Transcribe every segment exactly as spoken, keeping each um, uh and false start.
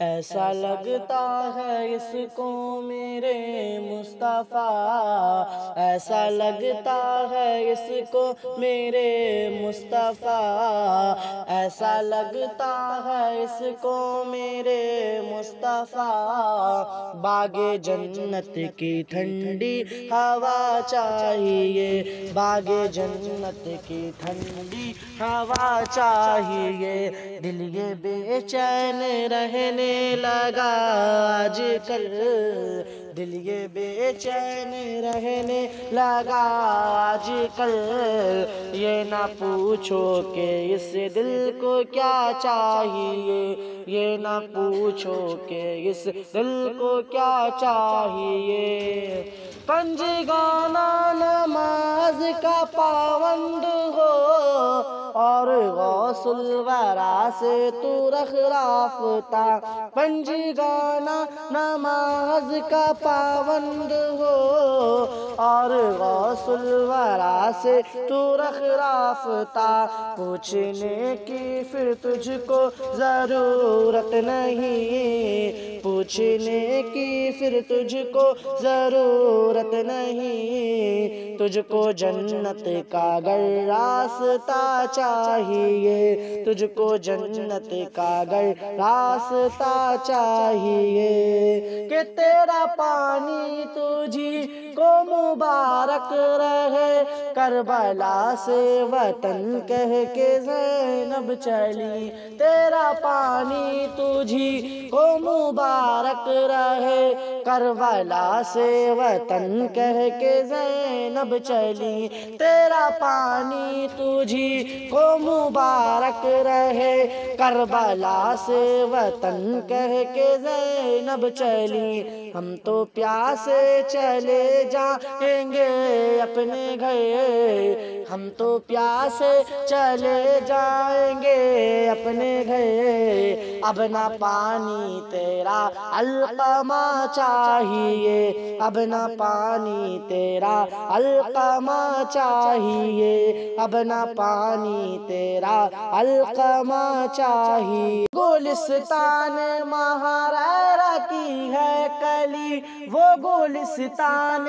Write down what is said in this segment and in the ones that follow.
ایسا لگتا ہے اس کو میرے مصطفیٰ، ایسا لگتا ہے اس کو میرے مصطفیٰ، ایسا لگتا ہے اس کو میرے مصطفیٰ۔ باغ جنت کی ٹھنڈی ہوا چاہیے، باغ جنت کی ٹھنڈی ہوا چاہیے۔ دل یہ بے چین رہنے لگا آج کل، دل یہ بے چین رہنے لگا آج کل۔ یہ نہ پوچھو کہ اس دل کو کیا چاہیے، یہ نہ پوچھو کہ اس دل کو کیا چاہیے۔ پنجگانہ نماز کا پابند ہو اور غوث الورا سے تو رخ رافتہ، پنجگانہ نماز کا پابند ہو اور غوث الورا سے تو رخ رافتہ۔ پوچھنے کی پھر تجھ کو ضرورت نہیں، پوچھنے کی پھر تجھ کو ضرورت نہیں۔ تجھ کو جنت کا گر راستہ چاہیے، تجھ کو جنت کا گر راستہ چاہیے۔ کہ تیرا پانی تجھی کو مبارک رہے، کربلا سے وطن کہہ کے زینب چلی۔ تیرا پانی تجھی کو مبارک رہے، کربلا سے وطن کہہ کے زینب چلی۔ تیرا پانی تجھی کو مبارک رہے، کربلا سے وطن کہہ کے زینب چلی۔ ہم تو پیاسے چلے جائیں گے اپنے گھر، ہم تو پیاسے چلے جائیں گے اپنے گھر۔ اب نہ پانی تیرا علقمہ چاہیے، اب نہ پانی تیرا علقمہ چاہیے، اب نہ پانی تیرا علقمہ چاہیے۔ گلستان مہاریرا کی ہے کلی، وہ گلستان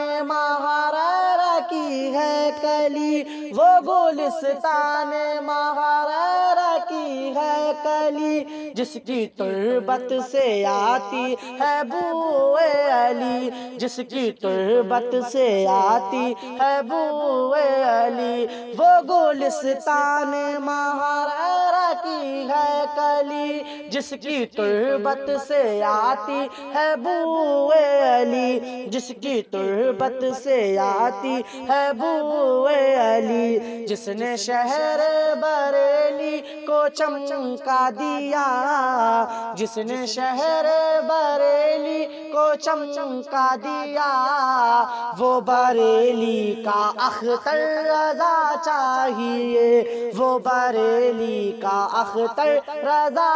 مہاریرا کی ہے کلی، وہ گلستان مہاریرا کی ہے کلی۔ جس کی تربت سے آتی ہے بوئے علی، جس کی تربت سے آتی ہے بوئے علی، وہ گلستان مہاریرا کی ہے کلی۔ جس کی تربت سے آتی ہے بوئے علی، جس کی تربت سے آتی ہے بوئے علی۔ جس نے شہر بریلی کو چمکا دیا، جس نے شہر بریلی کو چمکا دیا، وہ بریلی کا اختر رضا چاہیے، وہ بریلی کا اختر رضا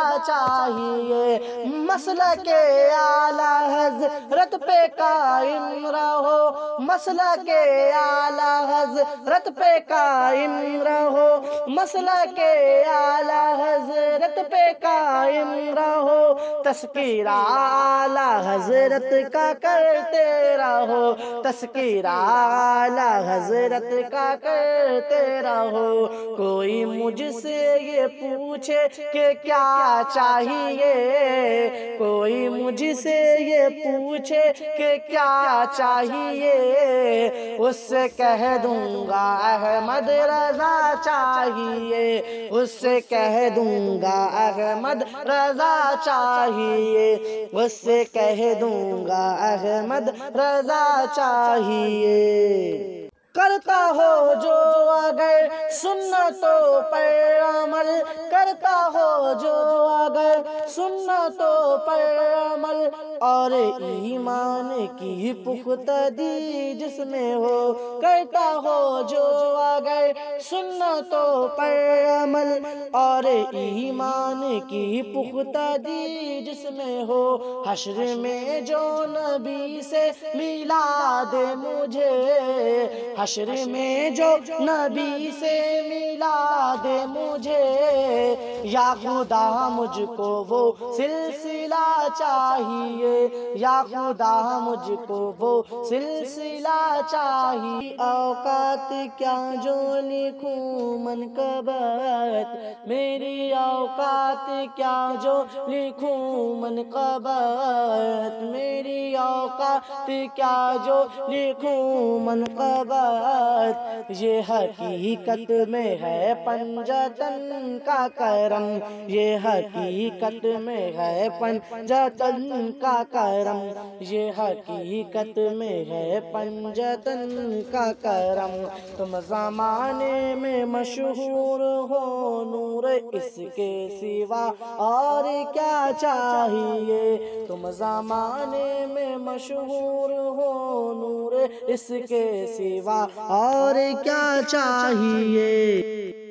چاہیے۔ مسلک اعلیٰ حضرت پہ قائم رہو، مسلک اعلیٰ حضرت پہ قائم رہو، مسلک اعلیٰ حضرت پہ قائم رہو۔ تذکرہ اعلیٰ حضرت کا کرتے رہو، تذکرہ اعلیٰ حضرت کا کرتے رہو۔ کوئی مجھ سے یہ پوچھے کہ کیا چاہیے، کوئی مجھ سے یہ پوچھے کہ کیا چاہیے، اس سے کہہ دوں گا احمد رضا چاہیے، اس سے کہہ دوں گا احمد رضا چاہیے، اس سے کہہ دوں گا احمد رضا چاہیے۔ کرتا ہو جو اگر سنتوں پر عمل، کرتا ہو جو اگر سنتوں پر عمل، اور ایمان کی پختگی جس میں ہو، کرتا ہو جو اگر سنتوں پر عمل، اور ایمان کی پختگی جس میں ہو۔ حشر میں جو نبی سے ملا دے مجھے، حشر میں جو نبی سے ملا دے مجھے، یا خدا مجھ کو وہ سلسلہ چاہیے، یا خدا مجھ کو وہ سلسلہ چاہیے۔ اوقات کیا جو لکھوں منقبت، میری اوقات کیا جو لکھوں منقبت، میری اوقات کیا جو لکھوں منقبت۔ یہ حقیقت میں ہے پنجتن کا کرم، یہ حقیقت میں ہے پنجتن کا کرم، یہ حقیقت میں ہے پنجتن کا کرم۔ تم زمانے میں مشہور ہو نور اس کے سوا اور کیا چاہیے، تم زمانے میں مشہور ہو نور اس کے سوا اور کیا چاہیے۔